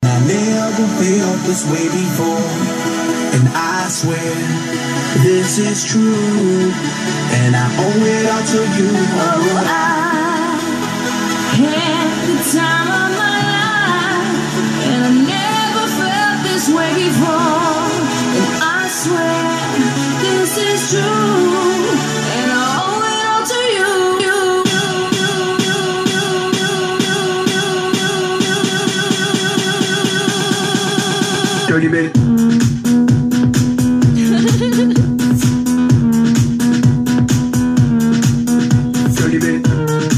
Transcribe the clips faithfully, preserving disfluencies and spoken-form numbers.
I never felt this way before, and I swear this is true, and I owe it all to you. Oh, I had the time of my life, and I never felt this way before, and I swear this is true, and I owe it all to you. Dirty bit. Dirty bit.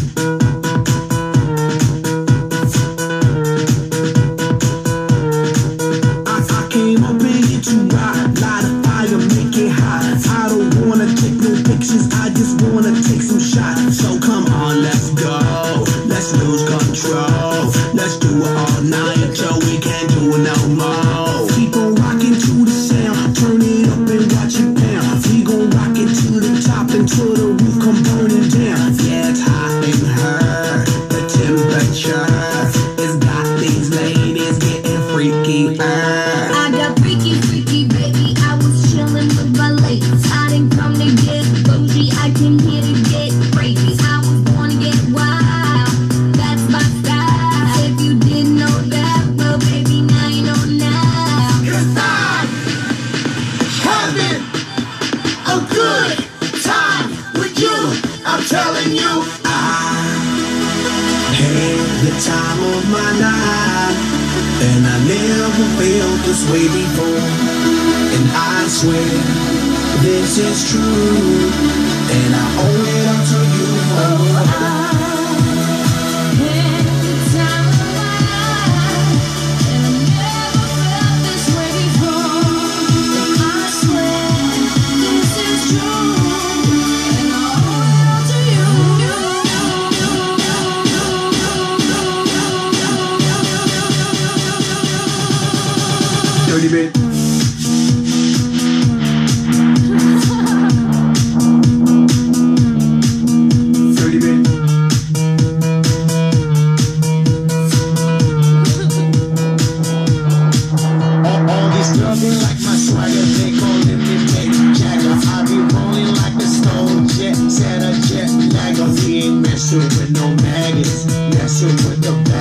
I, I came up in here to ride, light a fire, make it hot. I don't wanna take no pictures, I just wanna take some shots. So come on, let's go, let's lose control. Let's do it all night till we can't do it no more. Keep on rocking to the sound, turn it up and watch it pound. We gon' rock it to the top until the roof come burning down. Yeah, it's hot in her, the temperature has got these ladies getting freaky. I got freaky, freaky, baby. I was chillin' with my ladies. I didn't come to get bougie, I came here to get crazy. I was born to get wild, that's my style. If you didn't know that, well, baby, now you know now. Cause I'm having a good time with you. I'm telling you, I had the time of my life, and I never felt this way before, and I swear this is true, and I owe it all to you. Oh, Had the time of my life, and I never felt this way before, and I swear this is true, and I owe it all to you. dirty bit. Dirty bit. All, all these girls, they like my swagger, they calling me Mick Jagger. I be rolling like a stone jet, set a jet lagger. We ain't messing with no maggots, messing with the